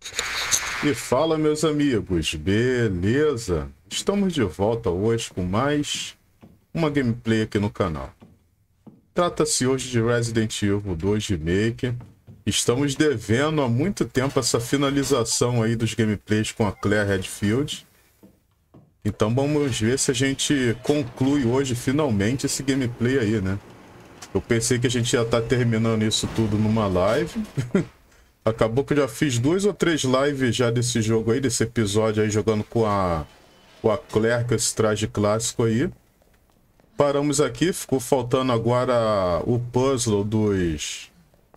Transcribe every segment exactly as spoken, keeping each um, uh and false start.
E fala, meus amigos, beleza? Estamos de volta hoje com mais uma gameplay aqui no canal. Trata-se hoje de Resident Evil dois Remake. Estamos devendo há muito tempo essa finalização aí dos gameplays com a Claire Redfield. Então vamos ver se a gente conclui hoje finalmente esse gameplay aí, né? Eu pensei que a gente ia estar terminando isso tudo numa live. Acabou que eu já fiz duas ou três lives já desse jogo aí, desse episódio aí, jogando com a, com a Claire, com esse traje clássico aí. Paramos aqui, ficou faltando agora o puzzle dos...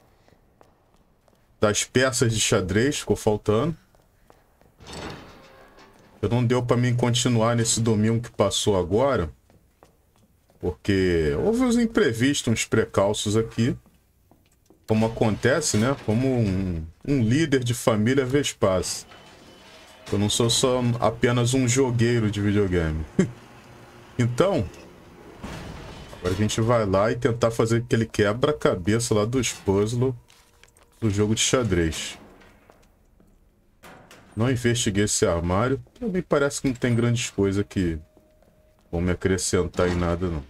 das peças de xadrez, ficou faltando. Não deu para mim continuar nesse domingo que passou agora, porque houve uns imprevistos, uns precalços aqui. Como acontece, né? Como um, um líder de família Vespace. Eu não sou só apenas um jogueiro de videogame. Então, agora a gente vai lá e tentar fazer aquele quebra-cabeça lá dos puzzles do jogo de xadrez. Não investiguei esse armário. Também parece que não tem grandes coisas que vão me acrescentar em nada, não.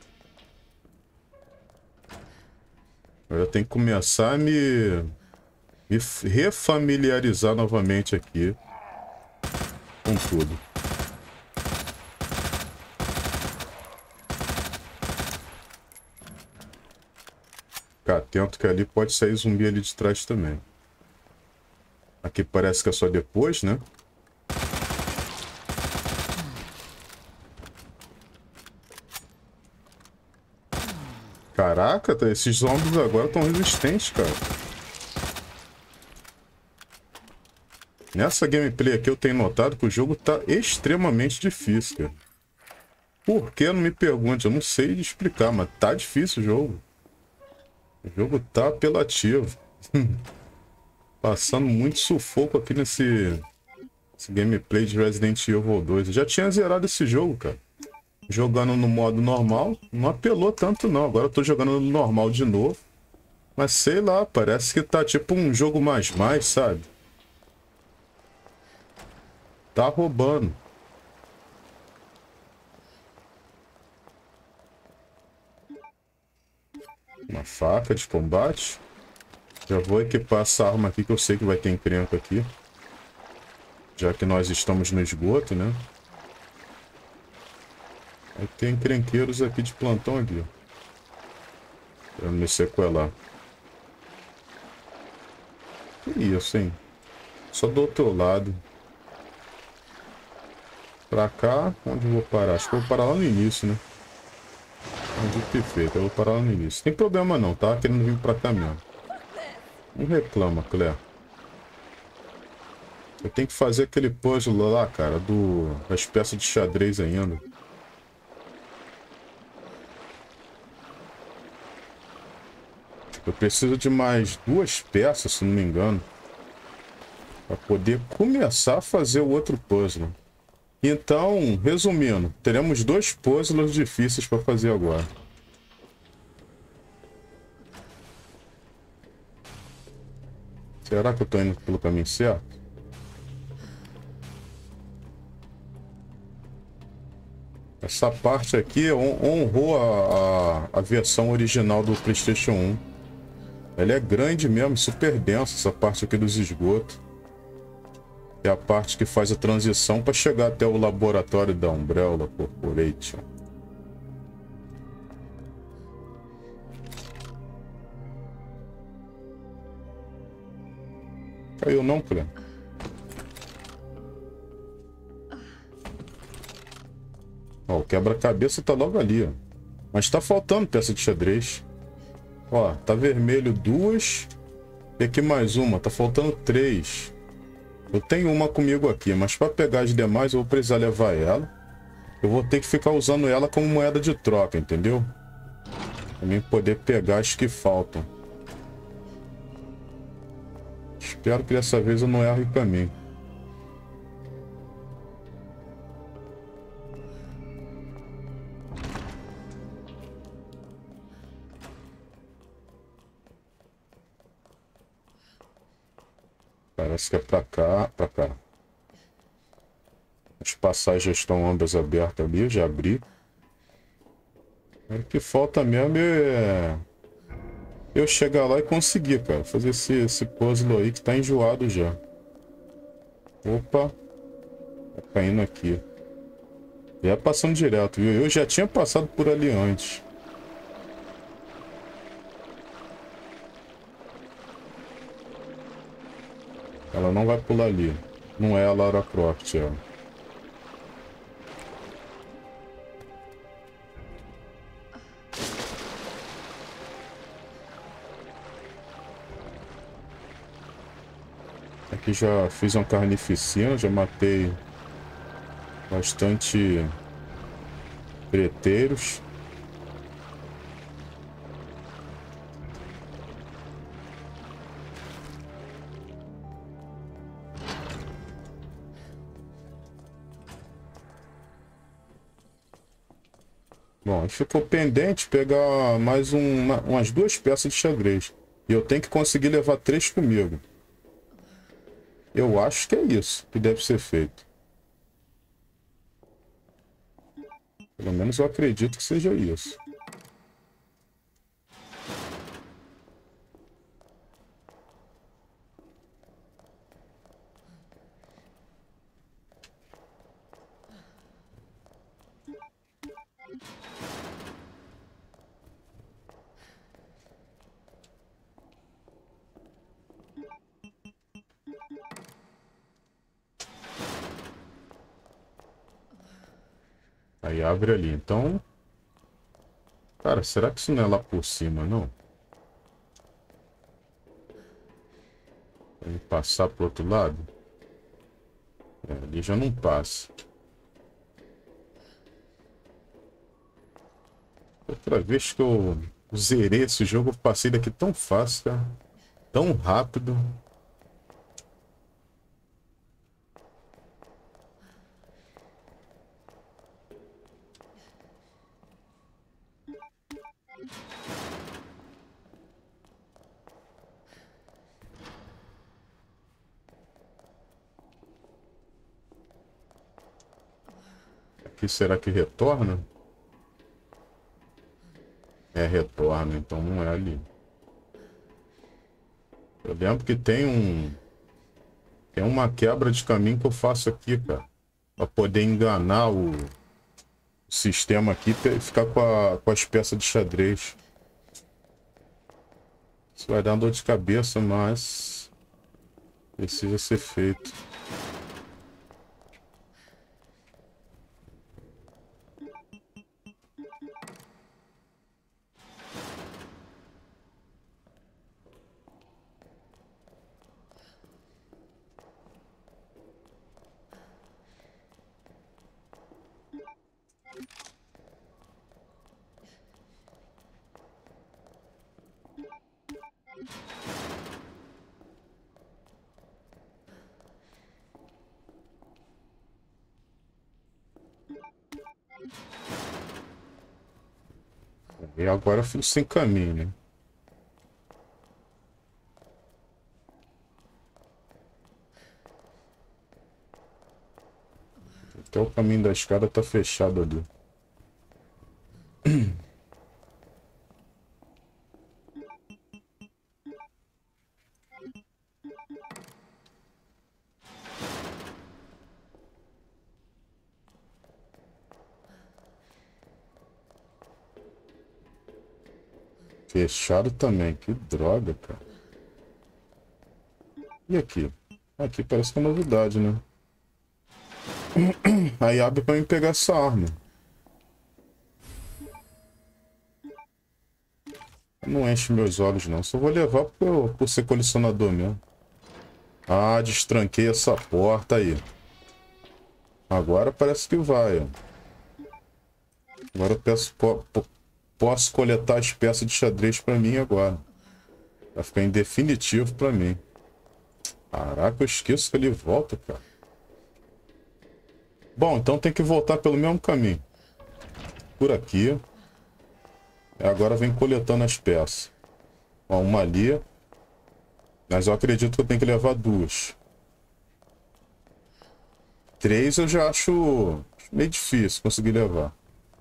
Eu tenho que começar a me, me refamiliarizar novamente aqui com tudo. Ficar atento que ali pode sair zumbi ali de trás também. Aqui parece que é só depois, né? Caraca, esses zombies agora estão resistentes, cara. Nessa gameplay aqui eu tenho notado que o jogo tá extremamente difícil, cara. Por que? Não me pergunte, eu não sei explicar, mas tá difícil o jogo. O jogo tá apelativo. Passando muito sufoco aqui nesse, nesse gameplay de Resident Evil dois. Eu já tinha zerado esse jogo, cara. Jogando no modo normal, não apelou tanto não. Agora eu tô jogando no normal de novo. Mas sei lá, parece que tá tipo um jogo mais mais, sabe? Tá roubando. Uma faca de combate. Já vou equipar essa arma aqui que eu sei que vai ter encrenca aqui. Já que nós estamos no esgoto, né? Aí tem encrenqueiros aqui de plantão aqui, ó. Pra me sequelar. Que isso, hein? Só do outro lado. Pra cá, onde eu vou parar? Acho que eu vou parar lá no início, né? Onde perfeito, eu vou parar lá no início. Tem problema não, tá? Querendo vir pra cá mesmo. Não reclama, Claire. Eu tenho que fazer aquele puzzle lá, cara, do... das peças de xadrez ainda. Eu preciso de mais duas peças, se não me engano, para poder começar a fazer o outro puzzle. Então, resumindo, teremos dois puzzles difíceis para fazer agora. Será que eu estou indo pelo caminho certo? Essa parte aqui honrou a, a, a versão original do PlayStation um. Ela é grande mesmo, super densa, essa parte aqui dos esgotos. É a parte que faz a transição para chegar até o laboratório da Umbrella Corporation. Caiu não, Claire? Ó, o quebra-cabeça tá logo ali, ó. Mas tá faltando peça de xadrez. Ó, tá vermelho duas. E aqui mais uma, tá faltando três. Eu tenho uma comigo aqui, mas para pegar as demais eu vou precisar levar ela. Eu vou ter que ficar usando ela como moeda de troca, entendeu? Pra mim poder pegar as que faltam. Espero que dessa vez eu não erre o caminho. Parece que é pra cá, pra cá. As passagens já estão ambas abertas ali, eu já abri. O que falta mesmo é eu chegar lá e conseguir, cara. Fazer esse, esse puzzle aí que tá enjoado já. Opa. Tá caindo aqui. Já passando direto, viu? Eu já tinha passado por ali antes. Ela não vai pular ali. Não é a Lara Croft, ela. Aqui já fiz uma carnificina, já matei bastante preteiros. Bom, ficou pendente pegar mais um, uma, umas duas peças de xadrez. E eu tenho que conseguir levar três comigo. Eu acho que é isso que deve ser feito. Pelo menos eu acredito que seja isso. Aí abre ali, então... Cara, será que isso não é lá por cima, não? Vamos passar pro outro lado? É, ali já não passa. Outra vez que eu zerei esse jogo, eu passei daqui tão fácil, cara. Tão rápido. Aqui será que retorna? É, retorna, então não é ali. Eu lembro que tem um... Tem uma quebra de caminho que eu faço aqui, cara. Pra poder enganar o, o sistema aqui e ficar com, a, com as peças de xadrez. Isso vai dar uma dor de cabeça, mas... precisa ser feito. E agora eu fico sem caminho, né? Até o caminho da escada tá fechado ali. Fechado também, que droga, cara. E aqui? Aqui parece que é novidade, né? Aí abre pra mim pegar essa arma. Não enche meus olhos, não. Só vou levar por, por ser colecionador mesmo. Ah, destranquei essa porta aí. Agora parece que vai, ó. Agora eu peço, po, po, posso coletar as peças de xadrez pra mim agora. Vai ficar em definitivo pra mim. Caraca, eu esqueço que ele volta, cara. Bom, então tem que voltar pelo mesmo caminho. Por aqui. E agora vem coletando as peças. Ó, uma ali. Mas eu acredito que eu tenho que levar duas. Três eu já acho meio difícil conseguir levar.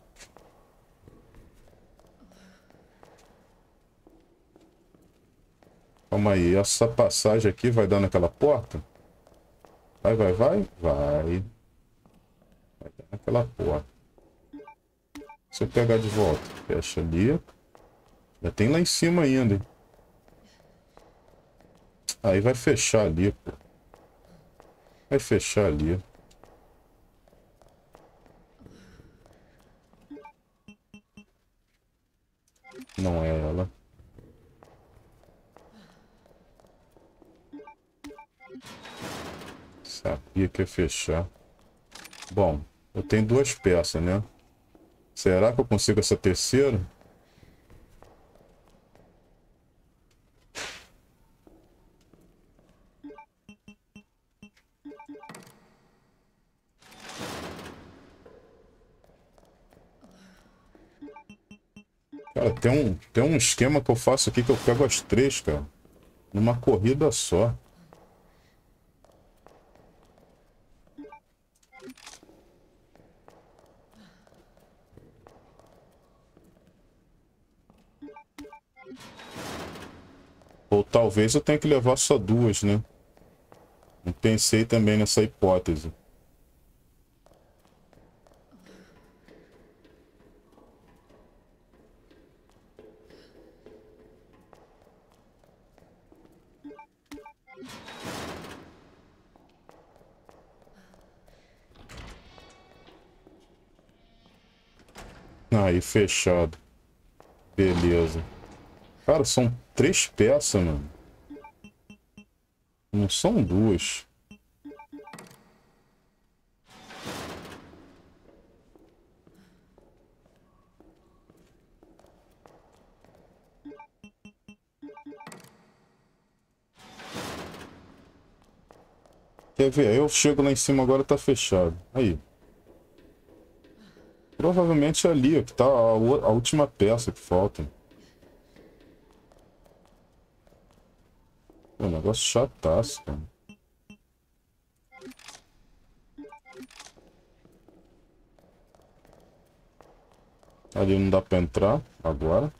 Calma aí, essa passagem aqui vai dar naquela porta? Vai, vai, vai? Vai. Vai dar naquela porta. Se eu pegar de volta, fecha ali. Já tem lá em cima ainda, hein? Aí vai fechar ali, pô. Vai fechar ali. Não é ela. Sabia que ia fechar. Bom, eu tenho duas peças, né? Será que eu consigo essa terceira? Cara, tem um, tem um esquema que eu faço aqui que eu pego as três, cara. Numa corrida só. Ou talvez eu tenha que levar só duas, né? Não pensei também nessa hipótese. Aí, fechado. Beleza. Cara, são três peças, mano. Não são duas. Quer ver? Eu chego lá em cima agora, tá fechado. Aí. Provavelmente é ali, ó, que tá a, o- a última peça que falta. Pô, negócio chataço, cara. Ali não dá pra entrar agora.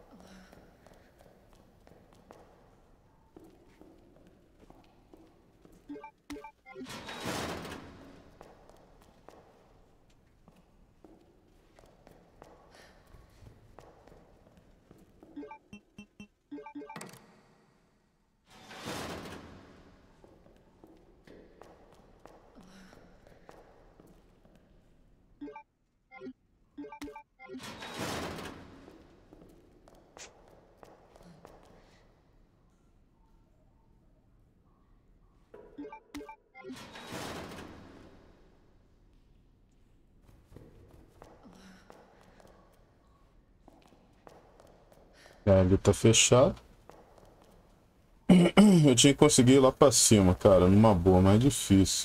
É, ali tá fechado. Eu tinha que conseguir ir lá pra cima, cara, numa boa, mas é difícil.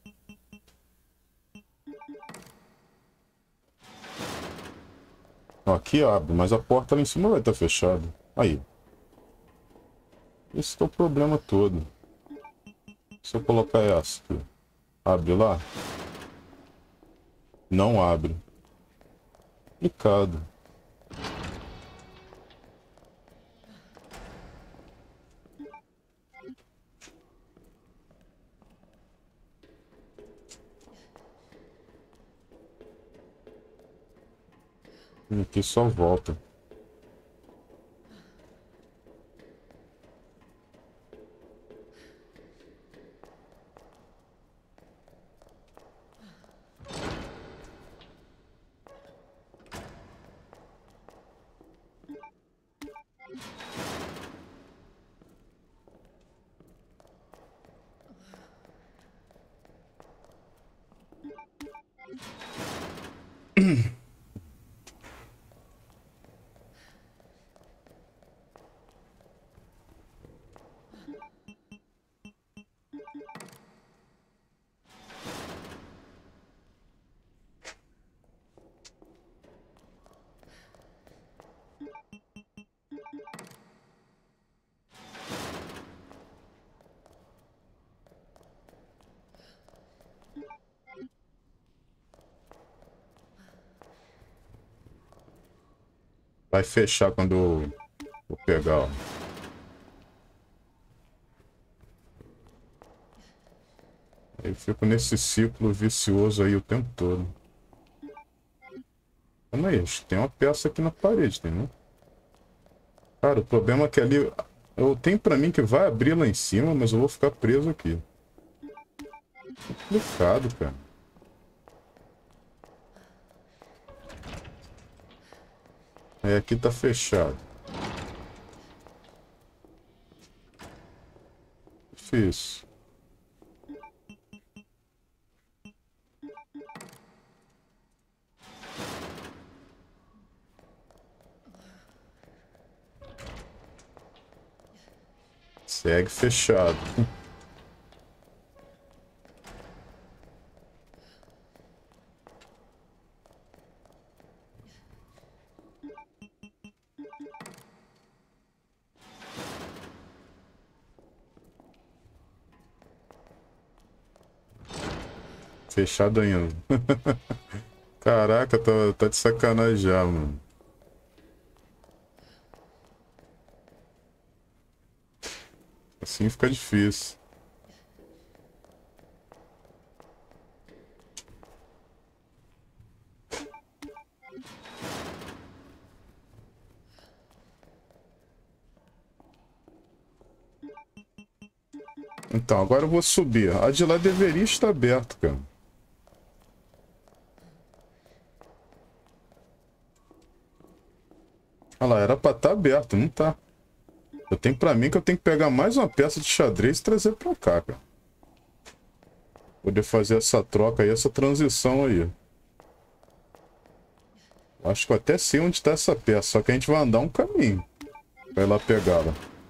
Ó, aqui abre, mas a porta lá em cima vai estar fechada. Aí. Esse que é o problema todo. Se eu colocar essa aqui, abre lá? Não abre. Complicado. Aqui só volta. Vai fechar quando eu vou pegar, ó. Aí eu fico nesse ciclo vicioso aí o tempo todo. Calma aí, acho que tem uma peça aqui na parede, tem, não? Cara, o problema é que ali... Eu tenho pra mim que vai abrir lá em cima, mas eu vou ficar preso aqui. Complicado, cara. É, aqui tá fechado. Difícil. Segue fechado. Fechado ainda. Caraca, tá, tá de sacanagem já, mano. Assim fica difícil. Então, agora eu vou subir. A de lá deveria estar aberta, cara. Olha lá, era pra estar aberto, não tá. Eu tenho pra mim que eu tenho que pegar mais uma peça de xadrez e trazer pra cá, cara. Poder fazer essa troca aí, essa transição aí. Acho que eu até sei onde tá essa peça, só que a gente vai andar um caminho pra ir lá pegá-la.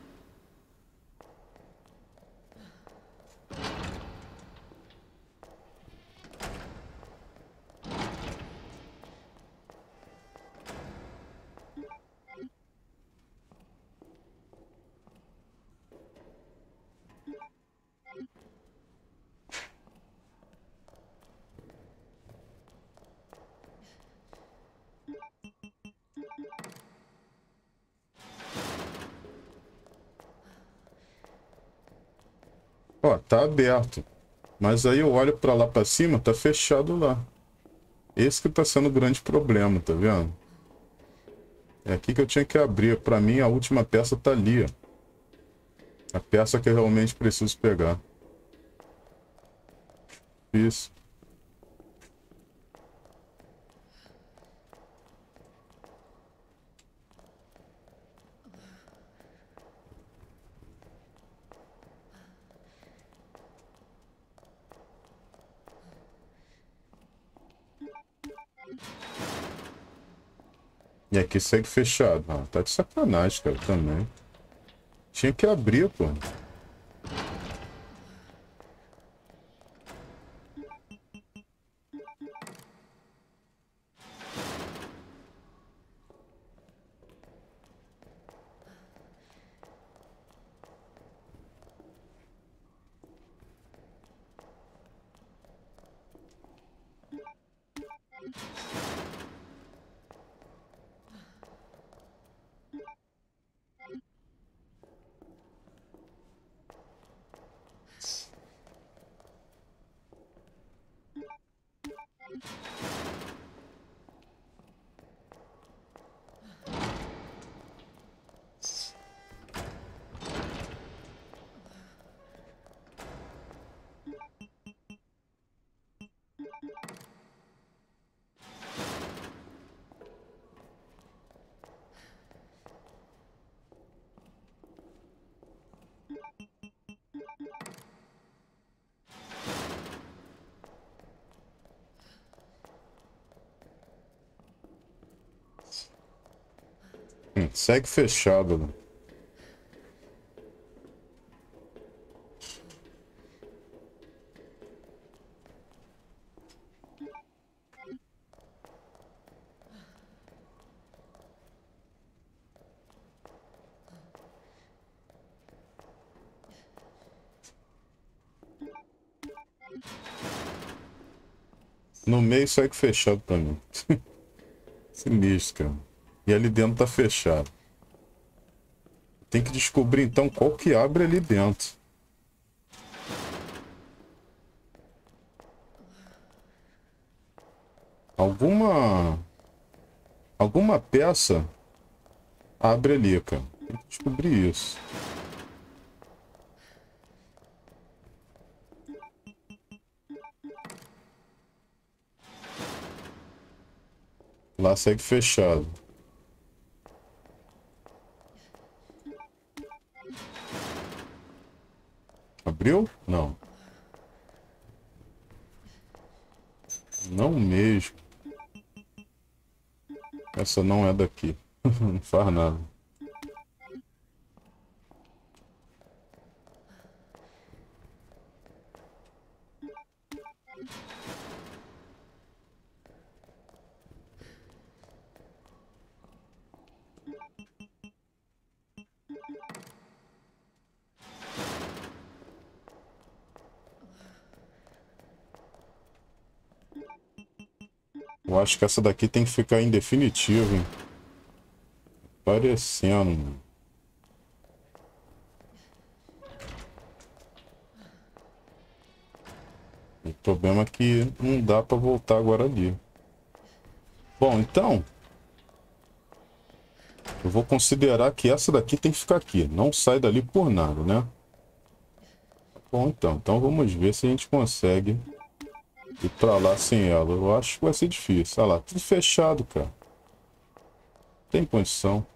Ó, tá aberto. Mas aí eu olho pra lá pra cima, tá fechado lá. Esse que tá sendo o grande problema, tá vendo? É aqui que eu tinha que abrir. Pra mim, a última peça tá ali, ó. A peça que eu realmente preciso pegar. Isso. E aqui segue fechado. Ah, tá de sacanagem, cara, também. Tinha que abrir, pô. Hum, segue fechado, né? No meio segue fechado pra mim. Sinistro, cara. E ali dentro tá fechado. Tem que descobrir então qual que abre ali dentro. Alguma... Alguma peça abre ali, cara. Tem que descobrir isso. Lá segue fechado. Abriu? Não. Não mesmo. Essa não é daqui. Não faz nada. Eu acho que essa daqui tem que ficar em definitivo, hein? Parecendo, mano. O problema é que não dá pra voltar agora ali. Bom, então... eu vou considerar que essa daqui tem que ficar aqui. Não sai dali por nada, né? Bom, então. Então vamos ver se a gente consegue ir pra lá sem ela. Eu acho que vai ser difícil. Olha lá, tudo fechado, cara. Tem condição.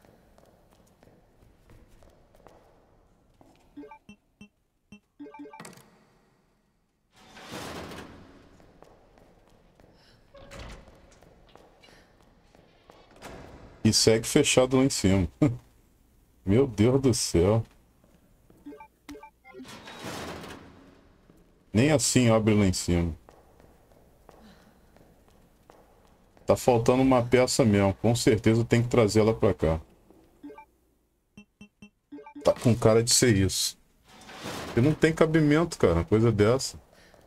E segue fechado lá em cima. Meu Deus do céu. Nem assim abre lá em cima. Tá faltando uma peça mesmo. Com certeza tem que trazer ela pra cá. Tá com cara de ser isso. Porque não tem cabimento, cara. Uma coisa dessa.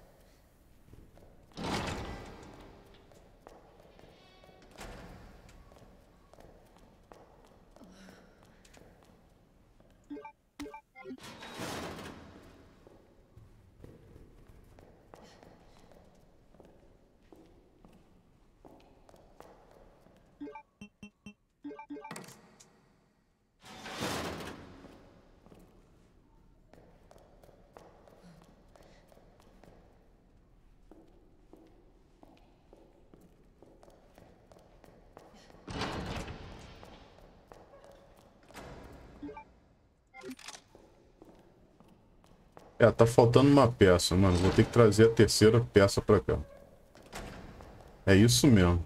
É, tá faltando uma peça, mano. Vou ter que trazer a terceira peça pra cá. É isso mesmo.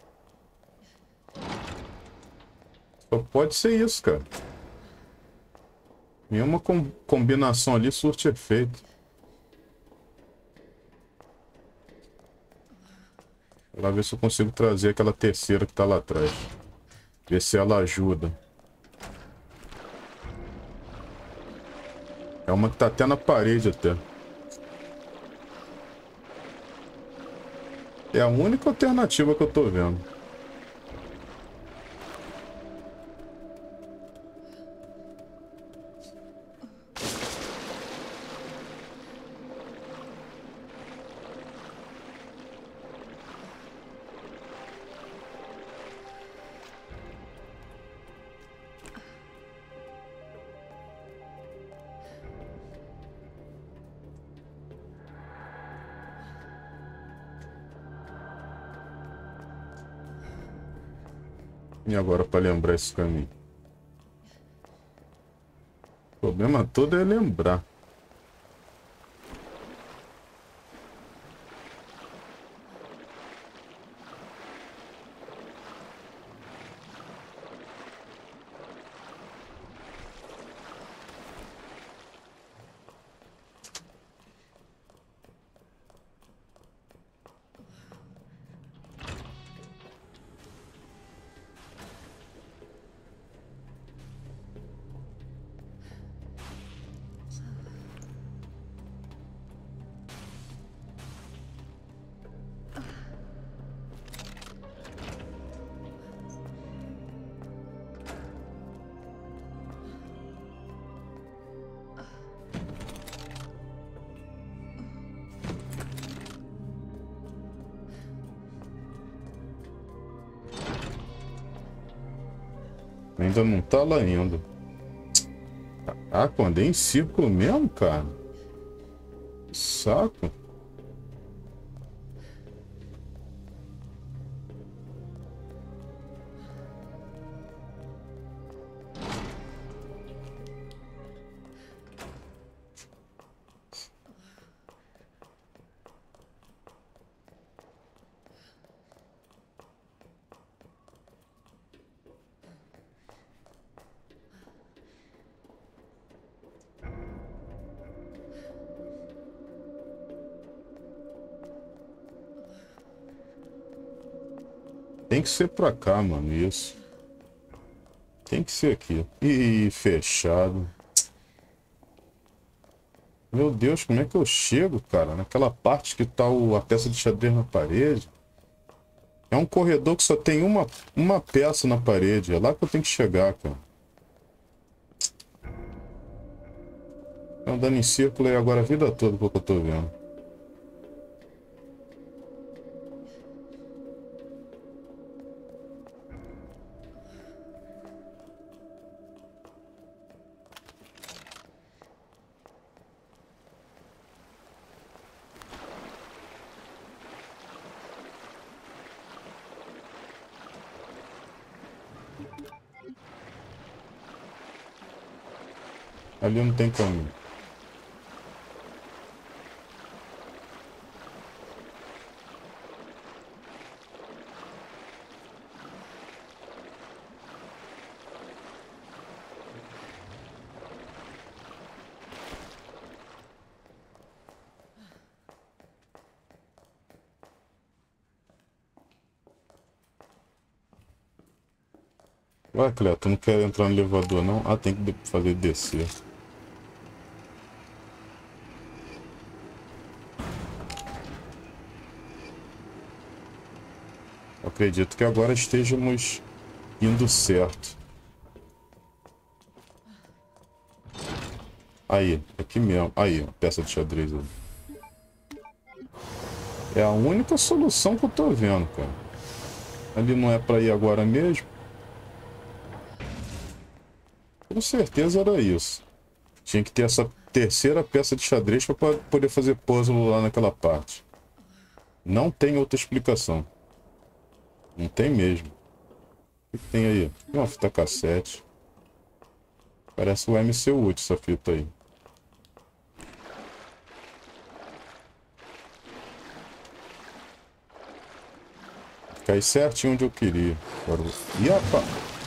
Só pode ser isso, cara. Nenhuma com combinação ali surte efeito. Vou lá ver se eu consigo trazer aquela terceira que tá lá atrás. Ver se ela ajuda. É uma que tá até na parede até. É a única alternativa que eu tô vendo. E agora para lembrar esse caminho? O problema todo é lembrar. ainda não tá lá ainda. Ah, quando é em círculo mesmo, cara? Saco. Tem que ser pra cá, mano, isso. Tem que ser aqui. Ih, fechado. Meu Deus, como é que eu chego, cara? Naquela parte que tá o, a peça de xadrez na parede. É um corredor que só tem uma, uma peça na parede. É lá que eu tenho que chegar, cara. Andando em círculo aí agora a vida toda, pelo que eu tô vendo. Ali não tem caminho. Ué, Cleto, tu não quer entrar no elevador, não? Ah, tem que fazer descer. Acredito que agora estejamos indo certo. Aí, aqui mesmo. Aí, ó, peça de xadrez. Ali. É a única solução que eu tô vendo, cara. Ali não é pra ir agora mesmo? Com certeza era isso. Tinha que ter essa terceira peça de xadrez para poder fazer puzzle lá naquela parte. Não tem outra explicação. Não tem mesmo. O que tem aí? Uma fita cassete. Parece o M C U essa fita aí. Cai certinho onde eu queria. Agora... Ih, rapaz!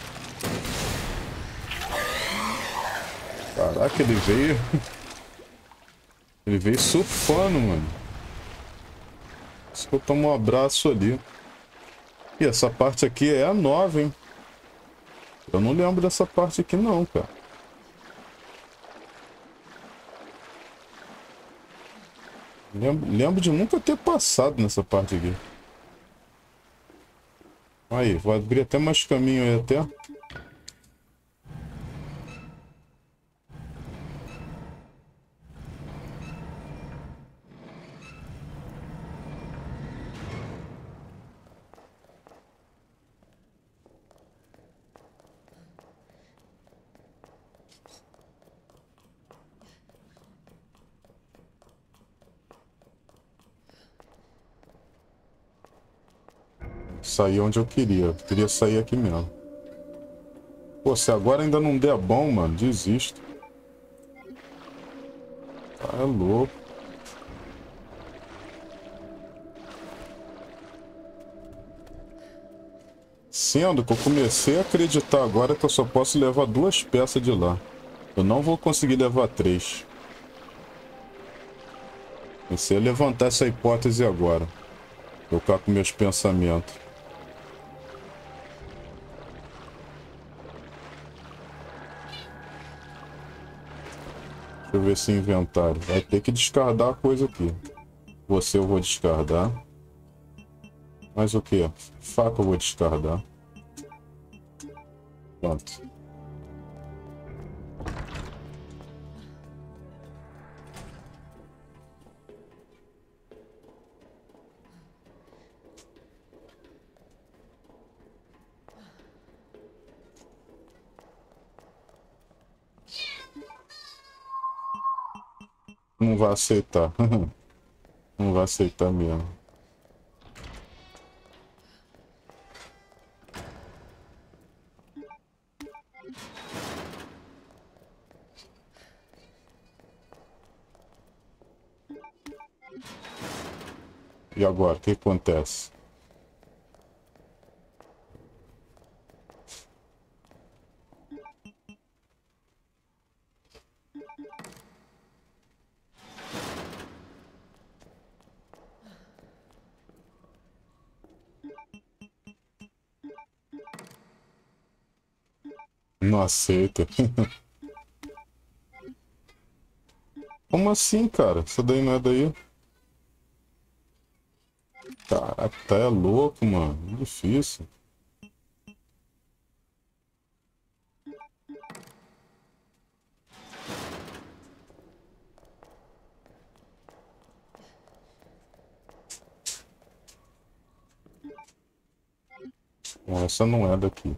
Caraca, ele veio... Ele veio surfando, mano. Isso que eu tomo um abraço ali. E essa parte aqui é a nova, hein? Eu não lembro dessa parte aqui não, cara. Lembro, lembro de nunca ter passado nessa parte aqui. Aí, vou abrir até mais caminho aí até. Sair onde eu queria. Eu queria sair aqui mesmo. Pô, se agora ainda não der bom, mano, desisto. Tá é louco. Sendo que eu comecei a acreditar agora que eu só posso levar duas peças de lá. Eu não vou conseguir levar três. Comecei a levantar essa hipótese agora. Tocar com meus pensamentos. Deixa eu ver esse inventário. Vai ter que descardar a coisa aqui. Você eu vou descardar. Mas o que? Faca eu vou descardar. Pronto. Não vai aceitar. Não vai aceitar mesmo. E agora, o que acontece? Não aceita. Como assim, cara? Isso daí não é daí? Caraca, tá é louco, mano. Difícil. Essa não é daqui.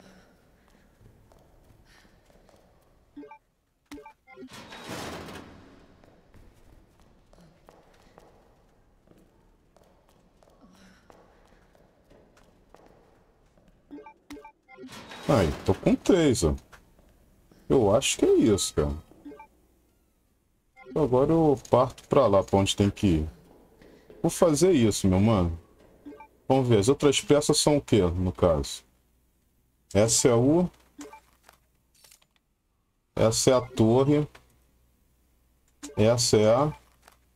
Aí, tô com três, ó. Eu acho que é isso, cara. Agora eu parto pra lá, pra onde tem que ir. Vou fazer isso, meu mano. Vamos ver, as outras peças são o que, no caso? Essa é a U. Essa é a torre. Essa é a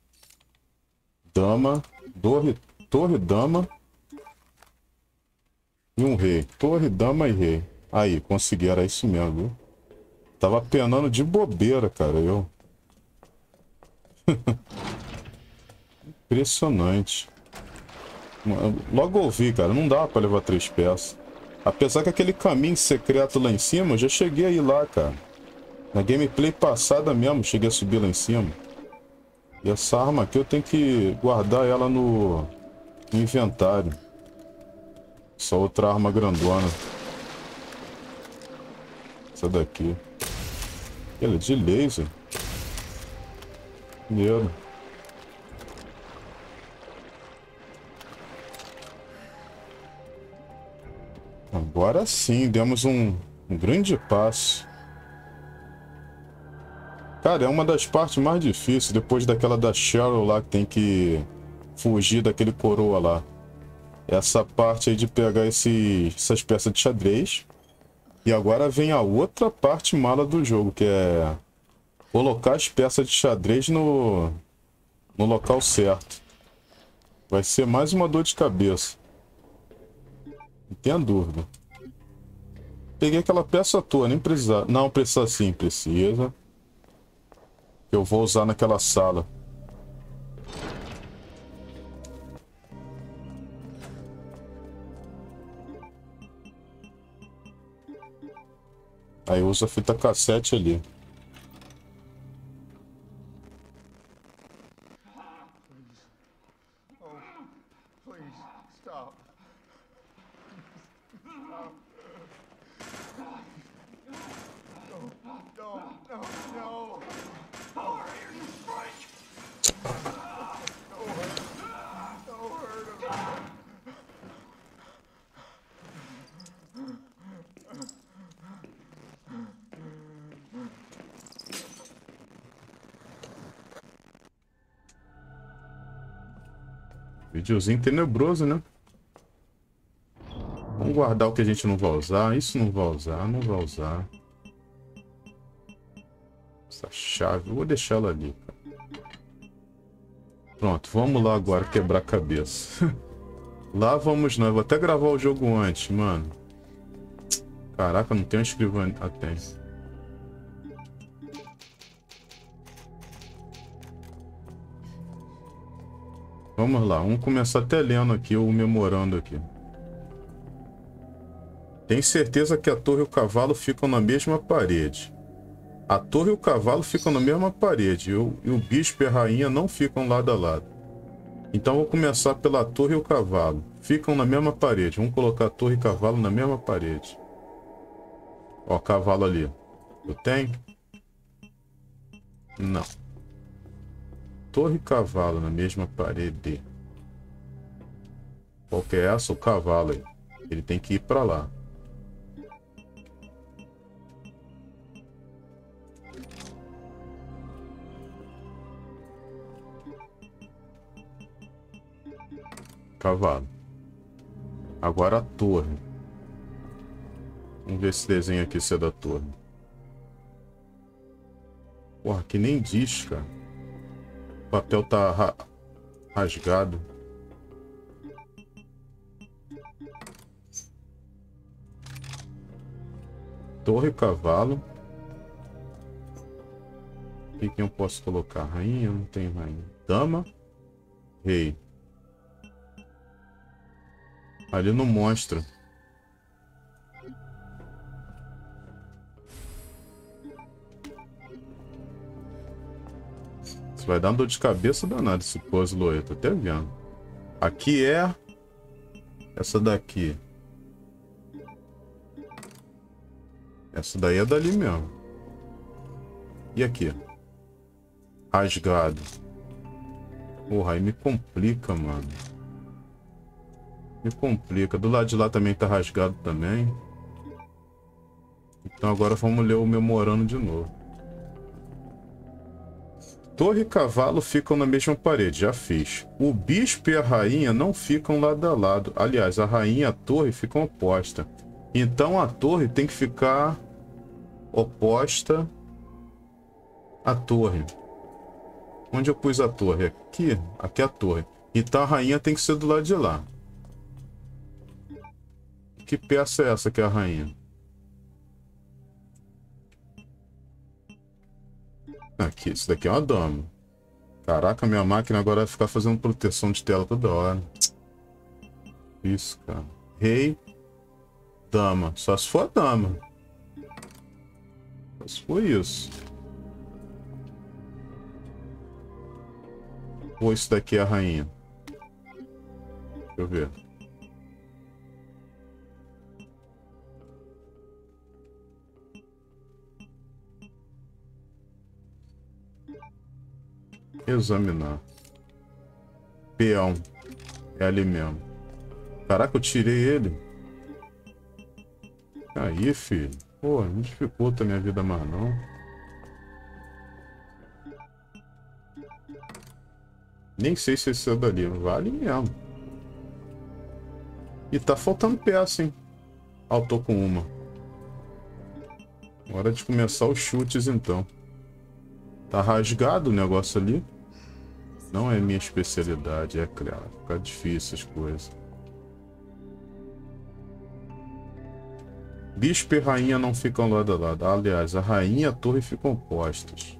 dama. Torre, torre, dama. E um rei. Torre, dama e rei. Aí, consegui, era isso mesmo, viu? Tava penando de bobeira, cara, eu. Impressionante. Logo ouvi, cara, não dá pra levar três peças. Apesar que aquele caminho secreto lá em cima, eu já cheguei a ir lá, cara. Na gameplay passada mesmo, cheguei a subir lá em cima. E essa arma aqui eu tenho que guardar ela no, no inventário. Essa outra arma grandona. Essa daqui. Ela é de laser. Primeiro. Agora sim, demos um, um grande passo. Cara, é uma das partes mais difíceis, depois daquela da Cheryl lá, que tem que fugir daquele coroa lá. Essa parte aí de pegar esse, essas peças de xadrez. E agora vem a outra parte mala do jogo, que é colocar as peças de xadrez no, no local certo. Vai ser mais uma dor de cabeça. Não tenha dúvida. Peguei aquela peça à toa, nem precisa. Não, precisa sim, precisa. Eu vou usar naquela sala. Aí usa a fita cassete ali. Videozinho tenebroso, né? Vamos guardar o que a gente não vai usar. Isso não vai usar, não vai usar. Essa chave, eu vou deixar ela ali. Pronto, vamos lá agora quebrar a cabeça. Lá vamos nós. Vou até gravar o jogo antes, mano. Caraca, não tem uma escrivania. Ah, tem. Vamos lá, vamos começar até lendo aqui, ou memorando aqui. Tem certeza que a torre e o cavalo ficam na mesma parede. A torre e o cavalo ficam na mesma parede, e o, e o bispo e a rainha não ficam lado a lado. Então vou começar pela torre e o cavalo. Ficam na mesma parede. Vamos colocar a torre e o cavalo na mesma parede. Ó, cavalo ali. Eu tenho? Não. torre e cavalo na mesma parede. Qual que é essa? O cavalo aí. Ele tem que ir pra lá. Cavalo. Agora a torre. Vamos ver esse desenho aqui se é da torre. Porra, que nem diz, cara. O papel tá ra rasgado. Torre, cavalo. O que, que eu posso colocar? Rainha? Não tem rainha. Dama. Rei. Ali não mostra. Isso vai dar uma dor de cabeça danada esse puzzle aí. Tô até vendo. Aqui é... essa daqui. Essa daí é dali mesmo. E aqui? Rasgado. Porra, aí me complica, mano. Me complica. Do lado de lá também tá rasgado também. Então agora vamos ler o memorando de novo. Torre e cavalo ficam na mesma parede. Já fiz. O bispo e a rainha não ficam lado a lado. Aliás, a rainha e a torre ficam opostas. Então a torre tem que ficar oposta à torre. Onde eu pus a torre? Aqui. Aqui é a torre. Então a rainha tem que ser do lado de lá. Que peça é essa que é a rainha? Aqui, isso daqui é uma dama. Caraca, minha máquina agora vai ficar fazendo proteção de tela toda hora. Isso, cara. Rei. Dama. Só se for a dama. Só se for isso. Ou isso daqui é a rainha? Deixa eu ver. Examinar. Peão. É ali mesmo. Caraca, eu tirei ele. Aí, filho. Pô, não dificulta a minha vida mais, não. Nem sei se esse é dali. Vale mesmo. E tá faltando peça, hein? Ah, eu tô com uma. Hora de começar os chutes, então. Tá rasgado o negócio ali. Não é minha especialidade, é claro. Fica difícil as coisas. Bispo e rainha não ficam lado a lado. Aliás, a rainha e a torre ficam opostas.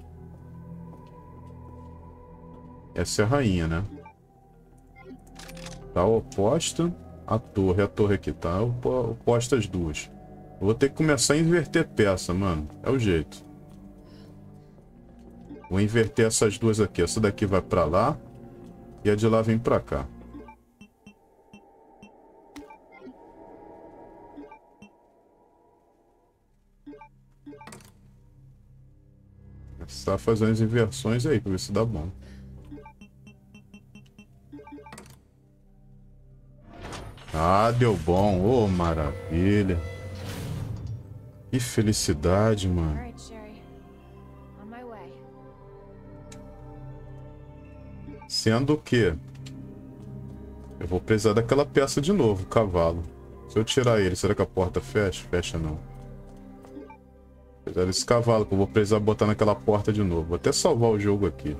Essa é a rainha, né? Tá oposta à torre. A torre aqui tá oposta às duas. Eu vou ter que começar a inverter peça, mano. É o jeito. Vou inverter essas duas aqui. Essa daqui vai pra lá. E a de lá vem pra cá. Começar a fazer umas inversões aí, pra ver se dá bom. Ah, deu bom. Oh, maravilha. Que felicidade, mano. Sendo que eu vou precisar daquela peça de novo, cavalo. Se eu tirar ele, será que a porta fecha? Fecha não. Apesar desse cavalo que eu vou precisar botar naquela porta de novo. Vou até salvar o jogo aqui.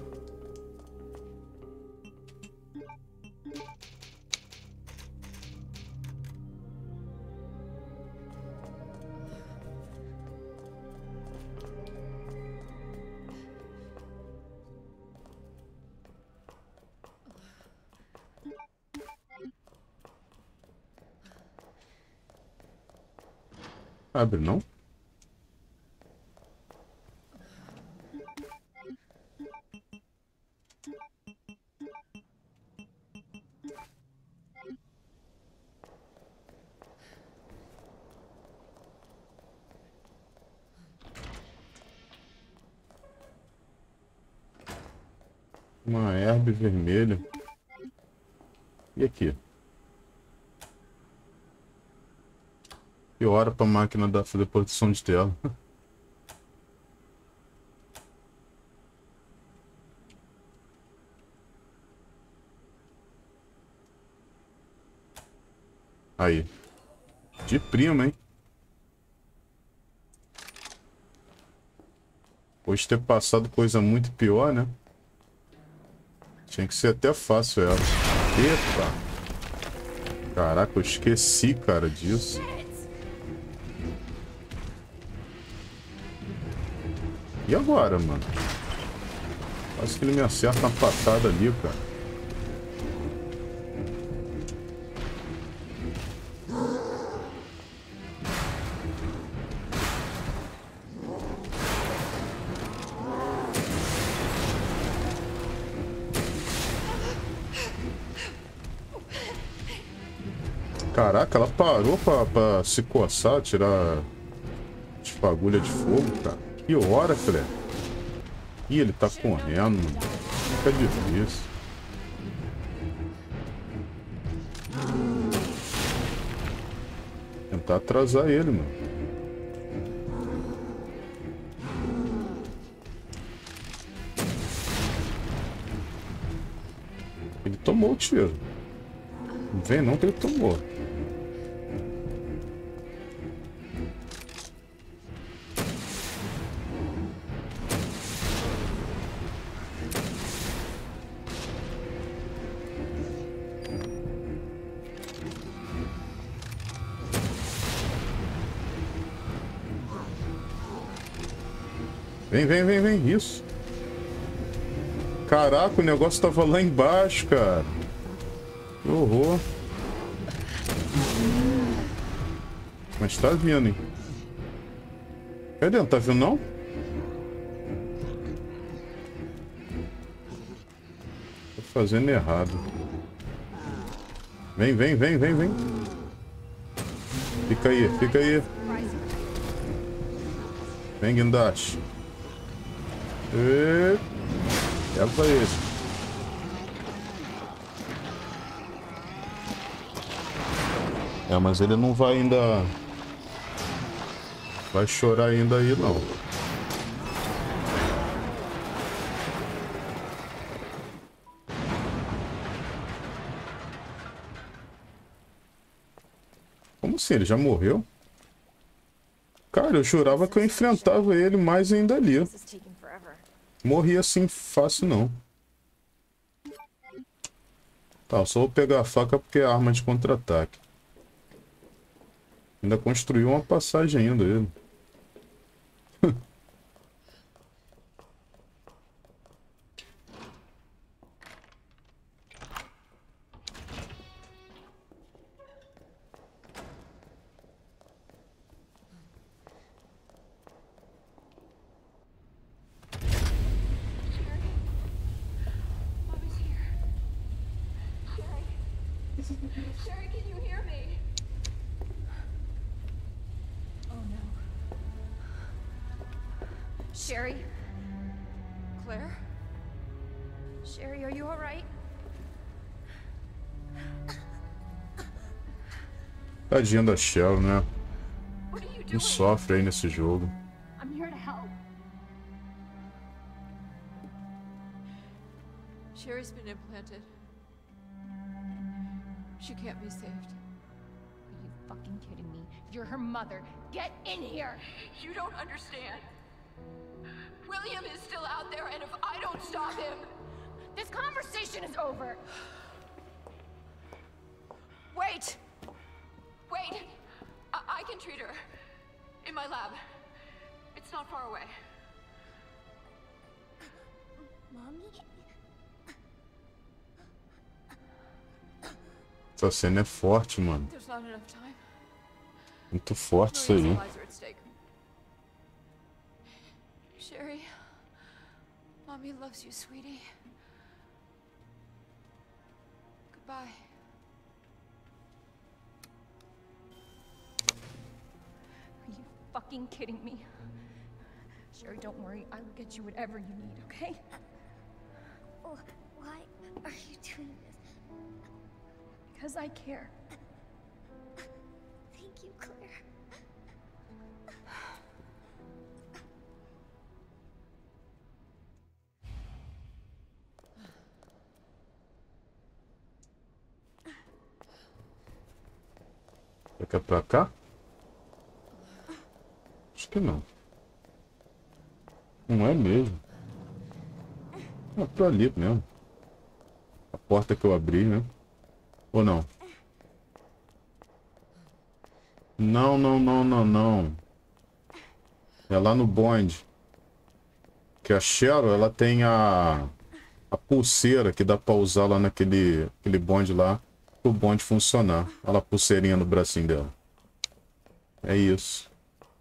Abre não? Uma herb vermelha. E aqui? Que hora pra máquina da fazer produção de tela. Aí. De prima, hein? Pode ter passado coisa muito pior, né? Tinha que ser até fácil ela. Eita! Caraca, eu esqueci, cara, disso. E agora, mano? Quase que ele me acerta uma patada ali, cara. Caraca, ela parou pra, pra se coçar, tirar as fagulhas de fogo, cara. Que hora, filé? Ih, ele tá correndo, mano. Fica difícil. Tentar atrasar ele, mano. Ele tomou o tiro. Não vem não que ele tomou. Vem, vem, vem, vem. Isso. Caraca, o negócio tava lá embaixo, cara. Que horror. Mas tá vindo, hein? Cadê? Não tá vindo, não? Tô fazendo errado. Vem, vem, vem, vem, vem. Fica aí, fica aí. Vem, guindaste. E... Leva ele. É, mas ele não vai ainda... Vai chorar ainda aí, não. Como assim? Ele já morreu? Cara, eu jurava que eu enfrentava ele mais ainda ali. Morri assim fácil, não. Tá, eu só vou pegar a faca porque é arma de contra-ataque. Ainda construiu uma passagem ainda, ele. Sherry, can you hear me? Oh no. Sherry? Claire? Sherry, are you alright? Tadinha da Shell, né? What are you Não doing? sofre aí nesse jogo. I'm here to help. Sherry's been implanted. She can't be saved. Are you fucking kidding me? You're her mother. Get in here! You don't understand. William is still out there, and if I don't stop him... This conversation is over! Wait! Wait! I, I can treat her. In my lab. It's not far away. Mommy? Essa cena é forte, mano. There's not enough time. Muito forte isso aí. Millions of lives are at stake. Sherry, Mommy loves you, sweetie. Goodbye. Are you fucking kidding me? Sherry, don't worry. I will get you whatever you need, okay? Oh, Because I care. Thank you, Claire. Fica pra cá? Acho que não. Não é mesmo. É pra ali mesmo. A porta que eu abri, né? Ou não? Não, não, não, não, não. É lá no bonde. Que a Cheryl, ela tem a... a pulseira que dá pra usar lá naquele aquele bonde lá. Pro bonde funcionar. Olha a pulseirinha no bracinho dela. É isso.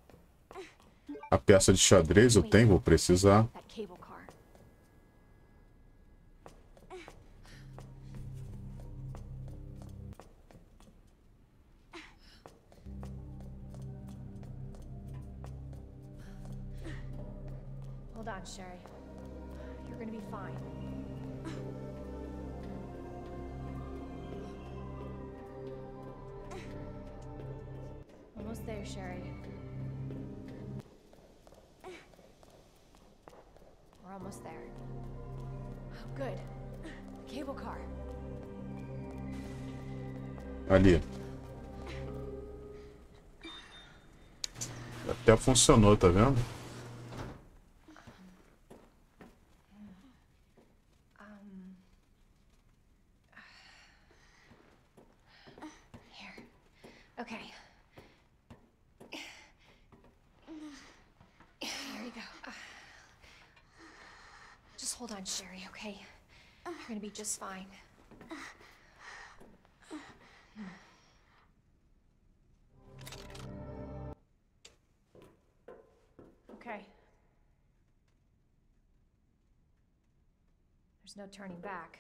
A peça de xadrez eu tenho, vou precisar. That cable car. Hold on, Sherry. You're gonna be fine. Almost there, Sherry. We're almost there. Oh, good. The cable car. Ali. Até funcionou, tá vendo? Here. Okay. Here you go. Uh, Just hold on, Sherry, okay? You're gonna be just fine. Okay. There's no turning back.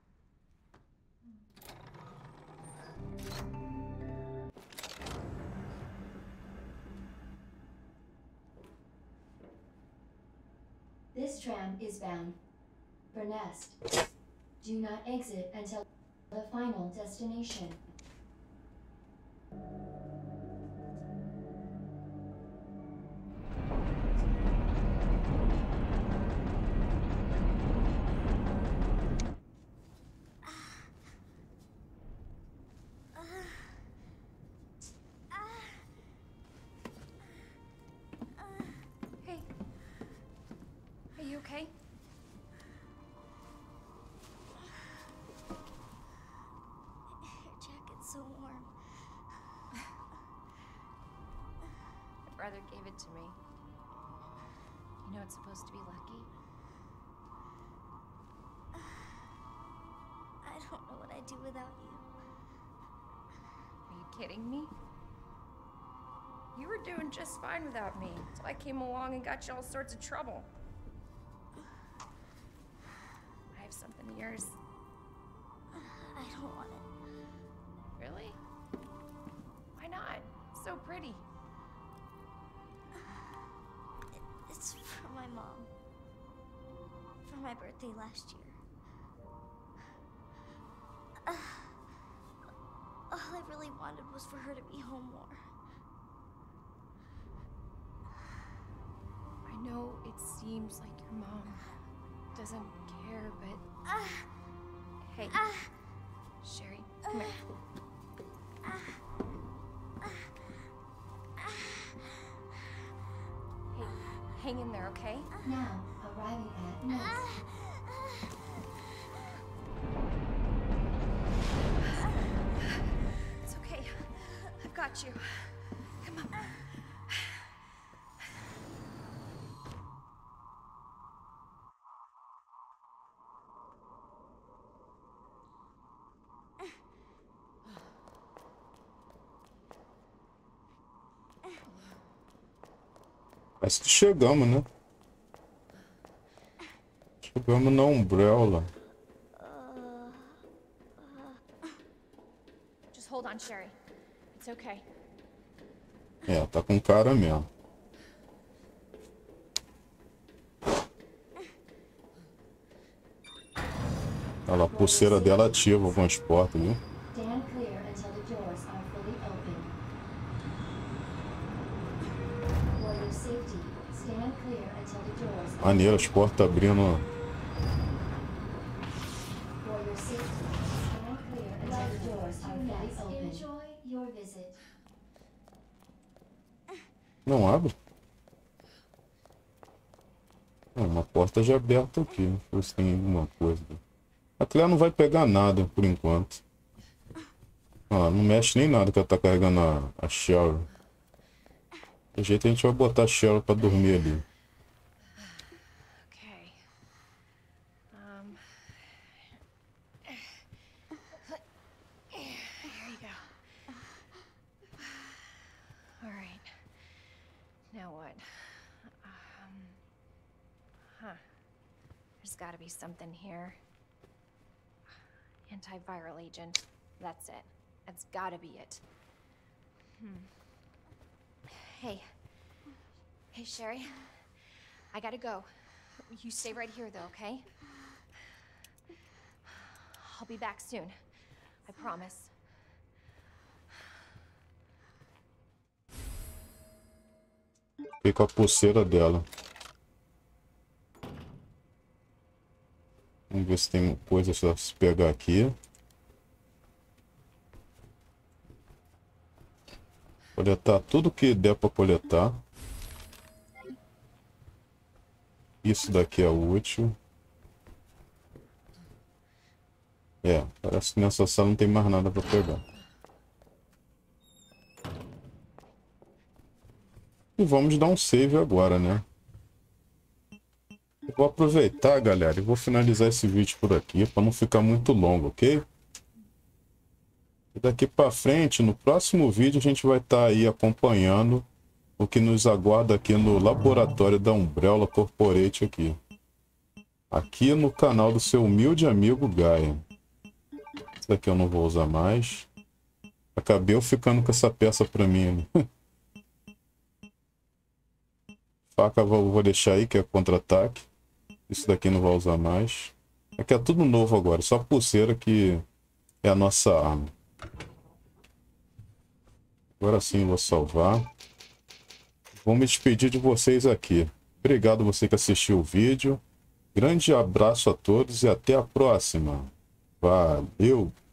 This tram is bound for Nest. Do not exit until the final destination. Hey. Are you okay? Your jacket's so warm. My brother gave it to me. You know it's supposed to be lucky. I don't know what I'd do without you. Are you kidding me? You were doing just fine without me, so I came along and got you all sorts of trouble. I have something of yours. I don't want it. Really? Why not? It's so pretty. it. It's for my mom. For my birthday last year. Uh, all I really wanted was for her to be home more. I know it seems like your mom doesn't care, but Ah, hey, ah, Sherry, come here. Hey, hang in there, okay? Now arriving at Nest. It's okay. I've got you. Come on. Parece que chegamos, né? Chegamos na Umbrella. Just hold on, Sherry. It's okay. É, tá com cara mesmo. Olha lá, a pulseira dela ativa algumas portas, viu? Dan Maneiro, as portas abrindo. For your safety, stand clear until the doors are fully open. Enjoy your visit. Não abre? Não, uma porta já aberta aqui. Deixa eu ver se tem alguma coisa. A Claire não vai pegar nada por enquanto. Ah, não mexe nem nada que ela tá carregando a, a Cheryl. De jeito a gente vai botar a Cheryl pra dormir ali. Okay. Um. Here you go. All right. Now what? Um. Huh. There's got to be something here. Antiviral agent. That's it. That's got to be it. Hmm. Hey. Hey, Sherry. I gotta go. You stay right here, though, okay? I'll be back soon. I promise. Fica a pulseira dela. Vamos ver se tem coisa pra se pegar aqui. Coletar tudo que der pra coletar. Isso daqui é útil. É, parece que nessa sala não tem mais nada pra pegar. E vamos dar um save agora, né? Eu vou aproveitar, galera, e vou finalizar esse vídeo por aqui, para não ficar muito longo, ok? E daqui para frente, no próximo vídeo, a gente vai estar aí acompanhando o que nos aguarda aqui no laboratório da Umbrella Corporate aqui. Aqui no canal do seu humilde amigo Gaia. Esse daqui eu não vou usar mais. Acabei eu ficando com essa peça para mim. Faca eu vou deixar aí, que é contra-ataque. Isso daqui não vou usar mais. Aqui é tudo novo agora, só pulseira que é a nossa arma. Agora sim eu vou salvar. Vou me despedir de vocês aqui. Obrigado você que assistiu o vídeo. Grande abraço a todos e até a próxima. Valeu!